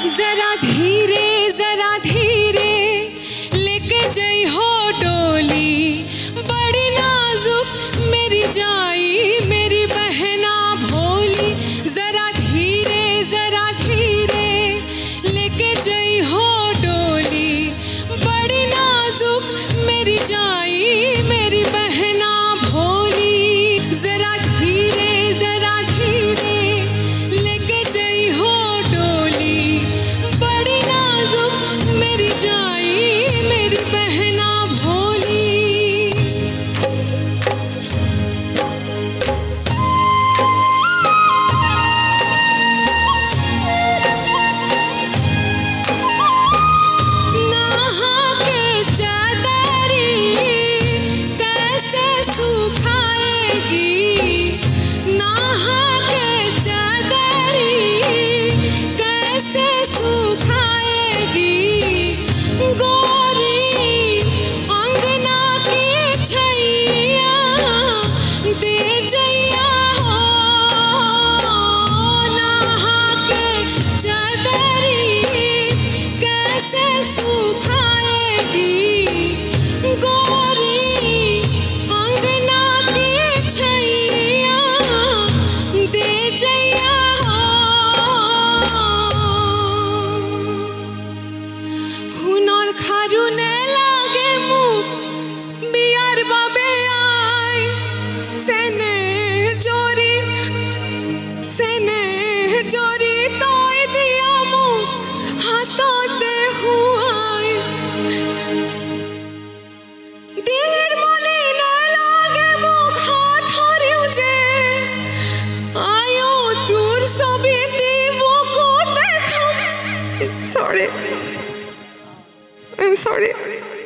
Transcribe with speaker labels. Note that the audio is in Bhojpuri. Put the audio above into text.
Speaker 1: जरा धीरे लेके जई हो डोली, बड़ी नाजुक मेरी जाई मेरी बहना भोली। जरा धीरे लेके जई हो डोली, बड़ी नाजुक मेरी जाई मेरी बहना भोली। जरा धीरे लेके जई हो डोली, बड़ी नाजुक मेरी जाई मेरी बहना भोली। नहा के चादरी कैसे सुखाएगी, नहा के चादरी कैसे सुखाएगी। गोरी अंगना की छैया दे जइया हो, नहा के चादरी कैसे सुखाएगी। गोरी अंगना की छैया दे जइया हो। हुनर खारुने लागे मुख बियार बाबे आए, सेने जोरी तोय दिया मुख हाथों ते हुआए। दिल मलिने लागे मुख हाथ हरिउ जे, आयो दूर सबिति मुको देखम। I'm sorry.